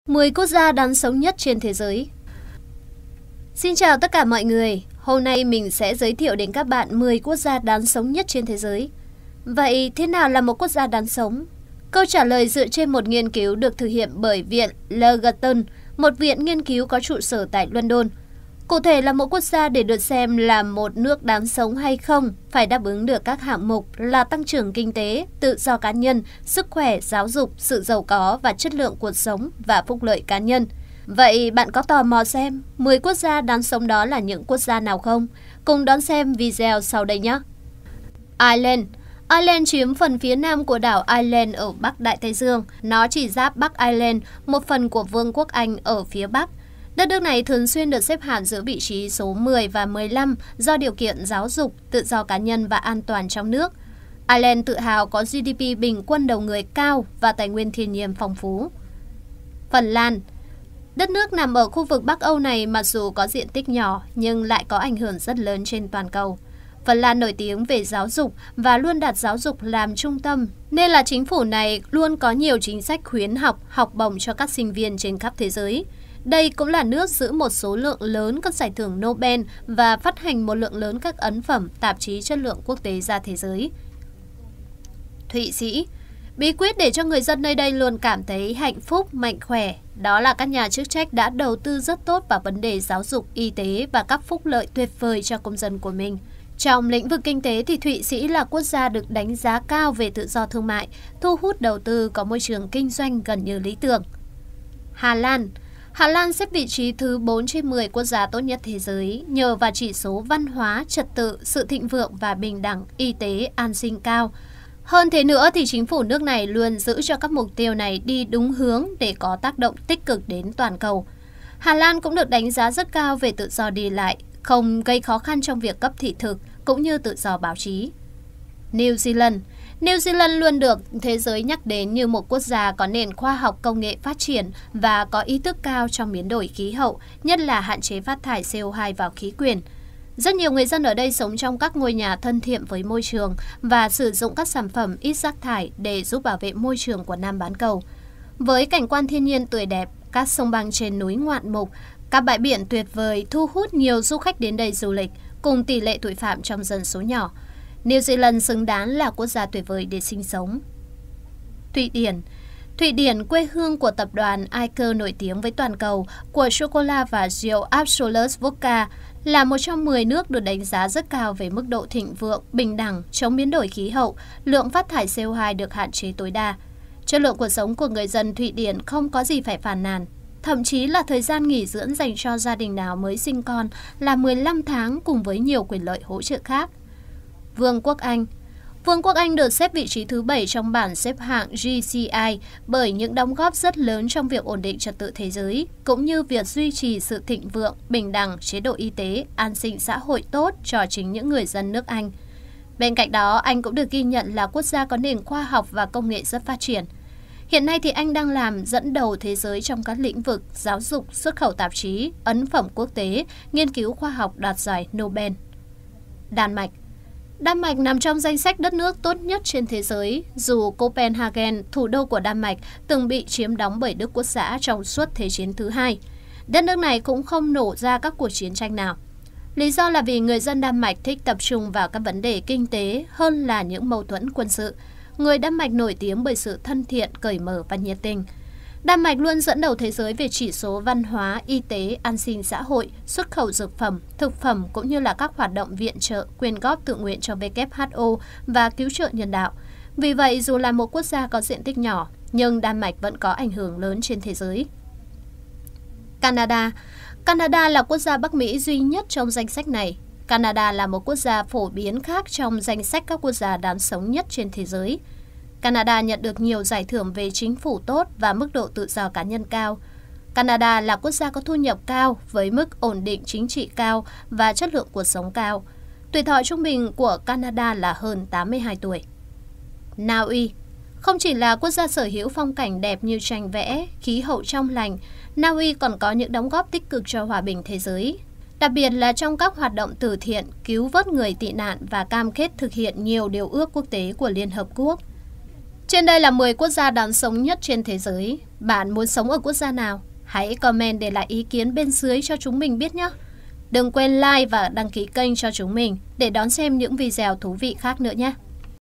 10 quốc gia đáng sống nhất trên thế giới. Xin chào tất cả mọi người, hôm nay mình sẽ giới thiệu đến các bạn 10 quốc gia đáng sống nhất trên thế giới. Vậy thế nào là một quốc gia đáng sống? Câu trả lời dựa trên một nghiên cứu được thực hiện bởi Viện Legerton, một viện nghiên cứu có trụ sở tại London. Cụ thể là một quốc gia để được xem là một nước đáng sống hay không phải đáp ứng được các hạng mục là tăng trưởng kinh tế, tự do cá nhân, sức khỏe, giáo dục, sự giàu có và chất lượng cuộc sống và phúc lợi cá nhân. Vậy bạn có tò mò xem 10 quốc gia đáng sống đó là những quốc gia nào không? Cùng đón xem video sau đây nhé! Ireland. Ireland chiếm phần phía nam của đảo Ireland ở Bắc Đại Tây Dương. Nó chỉ giáp Bắc Ireland, một phần của Vương quốc Anh ở phía Bắc. Đất nước này thường xuyên được xếp hạng giữa vị trí số 10 và 15 do điều kiện giáo dục, tự do cá nhân và an toàn trong nước. Ireland tự hào có GDP bình quân đầu người cao và tài nguyên thiên nhiên phong phú. Phần Lan. Đất nước nằm ở khu vực Bắc Âu này mặc dù có diện tích nhỏ nhưng lại có ảnh hưởng rất lớn trên toàn cầu. Phần Lan nổi tiếng về giáo dục và luôn đặt giáo dục làm trung tâm, nên là chính phủ này luôn có nhiều chính sách khuyến học, học bổng cho các sinh viên trên khắp thế giới. Đây cũng là nước giữ một số lượng lớn các giải thưởng Nobel và phát hành một lượng lớn các ấn phẩm, tạp chí chất lượng quốc tế ra thế giới. Thụy Sĩ. Bí quyết để cho người dân nơi đây luôn cảm thấy hạnh phúc, mạnh khỏe, đó là các nhà chức trách đã đầu tư rất tốt vào vấn đề giáo dục, y tế và các phúc lợi tuyệt vời cho công dân của mình. Trong lĩnh vực kinh tế thì Thụy Sĩ là quốc gia được đánh giá cao về tự do thương mại, thu hút đầu tư, có môi trường kinh doanh gần như lý tưởng. Hà Lan. Hà Lan xếp vị trí thứ 4 trên 10 quốc gia tốt nhất thế giới nhờ vào chỉ số văn hóa, trật tự, sự thịnh vượng và bình đẳng, y tế, an sinh cao. Hơn thế nữa thì chính phủ nước này luôn giữ cho các mục tiêu này đi đúng hướng để có tác động tích cực đến toàn cầu. Hà Lan cũng được đánh giá rất cao về tự do đi lại, không gây khó khăn trong việc cấp thị thực cũng như tự do báo chí. New Zealand. New Zealand luôn được thế giới nhắc đến như một quốc gia có nền khoa học công nghệ phát triển và có ý thức cao trong biến đổi khí hậu, nhất là hạn chế phát thải CO2 vào khí quyển. Rất nhiều người dân ở đây sống trong các ngôi nhà thân thiện với môi trường và sử dụng các sản phẩm ít rác thải để giúp bảo vệ môi trường của Nam bán cầu. Với cảnh quan thiên nhiên tươi đẹp, các sông băng trên núi ngoạn mục, các bãi biển tuyệt vời thu hút nhiều du khách đến đây du lịch, cùng tỷ lệ tội phạm trong dân số nhỏ. New Zealand xứng đáng là quốc gia tuyệt vời để sinh sống. Thụy Điển. Thụy Điển, quê hương của tập đoàn Eicher nổi tiếng với toàn cầu, của sô-cô-la và rượu Absolut Vodka, là một trong 10 nước được đánh giá rất cao về mức độ thịnh vượng, bình đẳng, chống biến đổi khí hậu, lượng phát thải CO2 được hạn chế tối đa. Chất lượng cuộc sống của người dân Thụy Điển không có gì phải phàn nàn. Thậm chí là thời gian nghỉ dưỡng dành cho gia đình nào mới sinh con là 15 tháng cùng với nhiều quyền lợi hỗ trợ khác. Vương quốc Anh. Vương quốc Anh được xếp vị trí thứ 7 trong bảng xếp hạng GCI bởi những đóng góp rất lớn trong việc ổn định trật tự thế giới, cũng như việc duy trì sự thịnh vượng, bình đẳng, chế độ y tế, an sinh xã hội tốt cho chính những người dân nước Anh. Bên cạnh đó, Anh cũng được ghi nhận là quốc gia có nền khoa học và công nghệ rất phát triển. Hiện nay thì Anh đang làm dẫn đầu thế giới trong các lĩnh vực giáo dục, xuất khẩu tạp chí, ấn phẩm quốc tế, nghiên cứu khoa học đạt giải Nobel. Đan Mạch. Đan Mạch nằm trong danh sách đất nước tốt nhất trên thế giới, dù Copenhagen, thủ đô của Đan Mạch, từng bị chiếm đóng bởi Đức Quốc xã trong suốt Thế chiến thứ hai. Đất nước này cũng không nổ ra các cuộc chiến tranh nào. Lý do là vì người dân Đan Mạch thích tập trung vào các vấn đề kinh tế hơn là những mâu thuẫn quân sự. Người Đan Mạch nổi tiếng bởi sự thân thiện, cởi mở và nhiệt tình. Đan Mạch luôn dẫn đầu thế giới về chỉ số văn hóa, y tế, an sinh xã hội, xuất khẩu dược phẩm, thực phẩm cũng như là các hoạt động viện trợ, quyên góp tự nguyện cho WHO và cứu trợ nhân đạo. Vì vậy, dù là một quốc gia có diện tích nhỏ, nhưng Đan Mạch vẫn có ảnh hưởng lớn trên thế giới. Canada. Canada là quốc gia Bắc Mỹ duy nhất trong danh sách này. Canada là một quốc gia phổ biến khác trong danh sách các quốc gia đáng sống nhất trên thế giới. Canada nhận được nhiều giải thưởng về chính phủ tốt và mức độ tự do cá nhân cao. Canada là quốc gia có thu nhập cao với mức ổn định chính trị cao và chất lượng cuộc sống cao. Tuổi thọ trung bình của Canada là hơn 82 tuổi. Na Uy. Không chỉ là quốc gia sở hữu phong cảnh đẹp như tranh vẽ, khí hậu trong lành, Na Uy còn có những đóng góp tích cực cho hòa bình thế giới. Đặc biệt là trong các hoạt động từ thiện, cứu vớt người tị nạn và cam kết thực hiện nhiều điều ước quốc tế của Liên Hợp Quốc. Trên đây là 10 quốc gia đáng sống nhất trên thế giới. Bạn muốn sống ở quốc gia nào? Hãy comment để lại ý kiến bên dưới cho chúng mình biết nhé. Đừng quên like và đăng ký kênh cho chúng mình để đón xem những video thú vị khác nữa nhé.